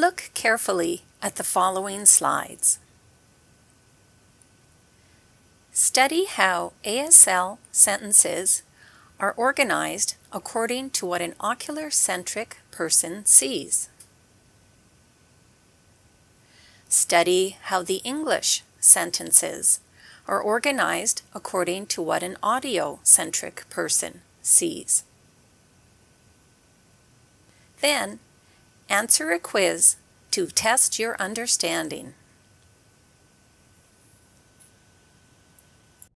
Look carefully at the following slides. Study how ASL sentences are organized according to what an ocular-centric person sees. Study how the English sentences are organized according to what an audio-centric person sees. Then, answer a quiz to test your understanding.